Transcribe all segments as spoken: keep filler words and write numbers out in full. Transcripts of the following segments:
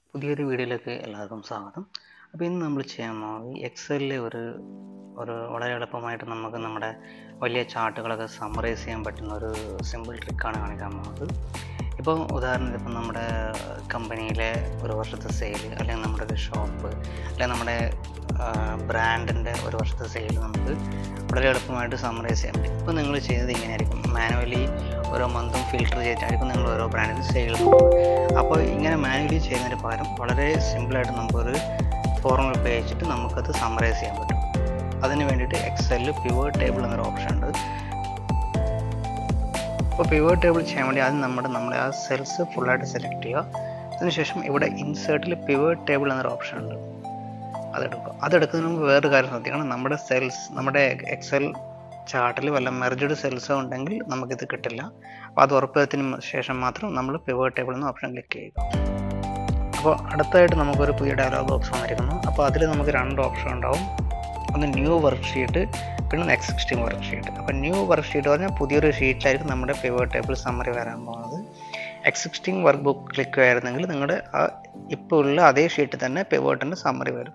പുതിയൊരു വീഡിയോയിലേക്ക് എല്ലാവർക്കും സ്വാഗതം. അപ്പോൾ ഇന്ന് നമ്മൾ ചെയ്യാൻ പോകുന്നത് എക്സലിലെ ഒരു ഒരു വളരെ എളുപ്പമായിട്ട് നമുക്ക് നമ്മുടെ വലിയ ചാർട്ടുകളൊക്കെ സമ്മറൈസ് ചെയ്യാൻ പറ്റുന്ന ഒരു സിമ്പിൾ ട്രിക്കാണ് കാണിക്കാൻ പോകുന്നത്. ഇപ്പോൾ ഉദാഹരണത്തിന് ഇപ്പം നമ്മുടെ കമ്പനിയിലെ ഒരു വർഷത്തെ സെയിൽ, അല്ലെങ്കിൽ നമ്മുടെ ഒരു ഷോപ്പ്, അല്ലെങ്കിൽ നമ്മുടെ ബ്രാൻഡിൻ്റെ ഒരു വർഷത്തെ സെയിൽ നമുക്ക് വളരെ എളുപ്പമായിട്ട് സമ്മറൈസ് ചെയ്യാൻ പറ്റും. ഇപ്പോൾ നിങ്ങൾ ചെയ്യുന്നത് ഇങ്ങനെയായിരിക്കും, മാനുവലി ഓരോ മന്തും ഫിൽട്ടർ ചെയ്തിട്ടായിരിക്കും നിങ്ങൾ ഓരോ ബ്രാൻഡിന് സെയിൽ നോക്കുന്നത്. അപ്പോൾ ഇങ്ങനെ മാനുവലി ചെയ്യുന്നതിന് പകരം വളരെ സിമ്പിളായിട്ട് നമുക്കൊരു ഫോർമുല ഉപയോഗിച്ചിട്ട് നമുക്കത് സമ്മറൈസ് ചെയ്യാൻ പറ്റും. അതിന് വേണ്ടിയിട്ട് എക്സലിൽ പിവോട്ട് ടേബിൾ എന്നൊരു ഓപ്ഷൻ ഉണ്ട്. അപ്പോൾ പിവോട്ട് ടേബിൾ ചെയ്യാൻ വേണ്ടി ആദ്യം നമ്മുടെ നമ്മുടെ ആ സെൽസ് ഫുള്ളായിട്ട് സെലക്ട് ചെയ്യുക. അതിനുശേഷം ഇവിടെ ഇൻസേർട്ടിൽ പിവോട്ട് ടേബിൾ എന്നൊരു ഓപ്ഷൻ ഉണ്ട്, അതെടുക്കുക. അതെടുക്കുന്നതിന് മുമ്പ് വേറൊരു കാര്യം ശ്രദ്ധിക്കണം, നമ്മുടെ സെൽസ് നമ്മുടെ എക്സൽ ചാർട്ടിൽ വല്ല മെർജ്ഡ് സെൽസോ ഉണ്ടെങ്കിൽ നമുക്കിത് കിട്ടില്ല. അപ്പോൾ അത് ഉറപ്പുവരുത്തിന് ശേഷം മാത്രം നമ്മൾ പിവോട്ട് ടേബിൾ എന്ന ഓപ്ഷൻ ക്ലിക്ക് ചെയ്യുക. അപ്പോൾ അടുത്തായിട്ട് നമുക്കൊരു പുതിയ ഡയലോഗ് ബോക്സ് വന്നിരിക്കുന്നു. അപ്പോൾ അതിൽ നമുക്ക് രണ്ട് ഓപ്ഷൻ ഉണ്ടാവും, ഒന്ന് ന്യൂ വർക്ക് ഷീറ്റ്, പിന്നെ എക്സിസ്റ്റിംഗ് വർക്ക് ഷീറ്റ്. അപ്പോൾ ന്യൂ വർക്ക് ഷീറ്റ് പറഞ്ഞാൽ പുതിയൊരു ഷീറ്റിലായിരിക്കും നമ്മുടെ പിവോട്ട് ടേബിൾ സമ്മറി വരാൻ പോകുന്നത്. എക്സിസ്റ്റിംഗ് വർക്ക് ബുക്ക് ക്ലിക്ക് ആയിരുന്നെങ്കിൽ നിങ്ങളുടെ ആ ഇപ്പോൾ ഉള്ള അതേ ഷീറ്റിൽ തന്നെ പിവോട്ടിൻ്റെ സമ്മറി വരും.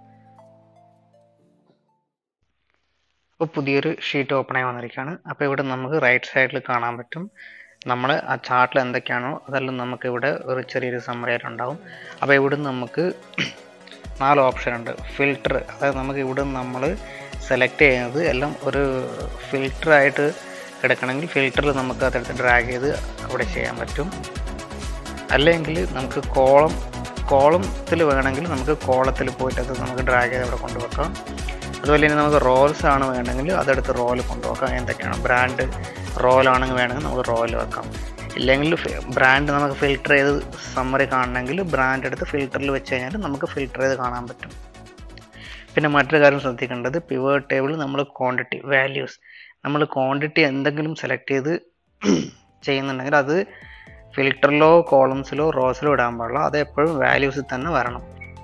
അപ്പോൾ പുതിയൊരു ഷീറ്റ് ഓപ്പൺ ആയി വന്നിരിക്കുകയാണ്. അപ്പോൾ ഇവിടെ നമുക്ക് റൈറ്റ് സൈഡിൽ കാണാൻ പറ്റും നമ്മൾ ആ ചാർട്ടിൽ എന്തൊക്കെയാണോ അതെല്ലാം നമുക്ക് ഇവിടെ ഒരു ചെറിയൊരു സമ്മറി ആയിട്ട് ഉണ്ടാവും. അപ്പോൾ ഇവിടെ നമുക്ക് നാല് ഓപ്ഷൻ ഉണ്ട്. ഫിൽട്ടർ, അതായത് നമുക്ക് ഇവിടെ നമ്മൾ സെലക്ട് ചെയ്യുന്നത് എല്ലാം ഒരു ഫിൽട്ടറായിട്ട് കിടക്കണമെങ്കിൽ ഫിൽറ്ററിൽ നമുക്ക് അതെടുത്ത് ഡ്രാഗ് ചെയ്ത് അവിടെ ചെയ്യാൻ പറ്റും. അല്ലെങ്കിൽ നമുക്ക് കോളം കോളത്തിൽ വേണമെങ്കിൽ നമുക്ക് കോളത്തിൽ പോയിട്ട് അത് നമുക്ക് ഡ്രാഗ് ചെയ്ത് അവിടെ കൊണ്ടുവെക്കാം. അതുപോലെ തന്നെ നമുക്ക് റോൾസ് ആണ് വേണമെങ്കിൽ അതെടുത്ത് റോൾ കൊണ്ടുവെക്കാം. എന്തൊക്കെയാണ് ബ്രാൻഡ് റോലാണെങ്കിൽ വേണമെങ്കിൽ നമുക്ക് റോയിൽ വെക്കാം. ഇല്ലെങ്കിൽ ബ്രാൻഡ് നമുക്ക് ഫിൽട്ടർ ചെയ്ത് സമ്മറി കാണണമെങ്കിൽ ബ്രാൻഡ് എടുത്ത് ഫിൽറ്ററിൽ വെച്ച് കഴിഞ്ഞാൽ നമുക്ക് ഫിൽട്ടർ ചെയ്ത് കാണാൻ പറ്റും. പിന്നെ മറ്റൊരു കാര്യം ശ്രദ്ധിക്കേണ്ടത്, പിവോട്ട് ടേബിൾ നമ്മൾ ക്വാണ്ടിറ്റി വാല്യൂസ് നമ്മൾ ക്വാണ്ടിറ്റി എന്തെങ്കിലും സെലക്ട് ചെയ്ത് ചെയ്യുന്നുണ്ടെങ്കിൽ അത് ഫിൽറ്ററിലോ കോളംസിലോ റോസിലോ ഇടാൻ പാടില്ല, അത് എപ്പോഴും വാല്യൂസിൽ തന്നെ വരണം.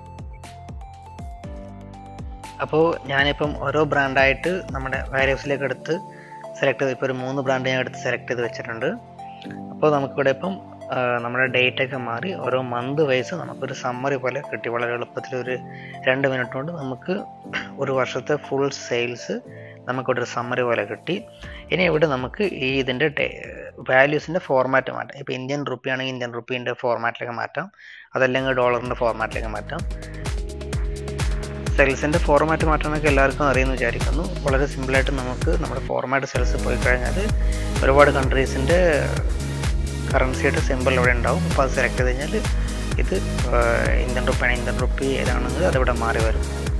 അപ്പോൾ ഞാനിപ്പം ഓരോ ബ്രാൻഡായിട്ട് നമ്മുടെ വാല്യൂസിലേക്ക് എടുത്ത് സെലക്ട് ചെയ്ത് ഇപ്പോൾ ഒരു മൂന്ന് ബ്രാൻഡ് ഞാൻ എടുത്ത് സെലക്ട് ചെയ്ത് വെച്ചിട്ടുണ്ട്. അപ്പോൾ നമുക്കിവിടെ ഇപ്പം നമ്മുടെ ഡേറ്റൊക്കെ മാറി ഓരോ മന്ത് വൈസ് നമുക്കൊരു സമ്മറി പോലെ കിട്ടി. വളരെ എളുപ്പത്തിൽ ഒരു രണ്ട് മിനിറ്റ് കൊണ്ട് നമുക്ക് ഒരു വർഷത്തെ ഫുൾ സെയിൽസ് നമുക്കിവിടെ ഒരു സമ്മറി പോലെ കിട്ടി. ഇനി ഇവിടെ നമുക്ക് ഈ ഇതിൻ്റെ വാല്യൂസിൻ്റെ ഫോർമാറ്റ് മാറ്റാം. ഇപ്പോൾ ഇന്ത്യൻ റുപ്പി ആണെങ്കിൽ ഇന്ത്യൻ റുപ്പീൻ്റെ ഫോർമാറ്റിലേക്ക് മാറ്റാം, അതല്ലെങ്കിൽ ഡോളറിൻ്റെ ഫോർമാറ്റിലേക്ക് മാറ്റാം. സെൽസിൻ്റെ ഫോർമാറ്റ് മാറ്റാനൊക്കെ എല്ലാവർക്കും അറിയുമെന്ന് വിചാരിക്കുന്നു. വളരെ സിമ്പിളായിട്ട് നമുക്ക് നമ്മുടെ ഫോർമാറ്റ് സെൽസ് പോയി കഴിഞ്ഞാൽ ഒരുപാട് കൺട്രീസിൻ്റെ കറൻസിയുടെ സിമ്പിൾ ഇവിടെ ഉണ്ടാവും. അപ്പോൾ അത് സെലക്ട് ചെയ്ത് കഴിഞ്ഞാൽ ഇത് ഇന്ത്യൻ റുപ്പിയാണ്, ഇന്ത്യൻ റുപ്പി ഏതാണെങ്കിൽ അതിവിടെ മാറി വരും.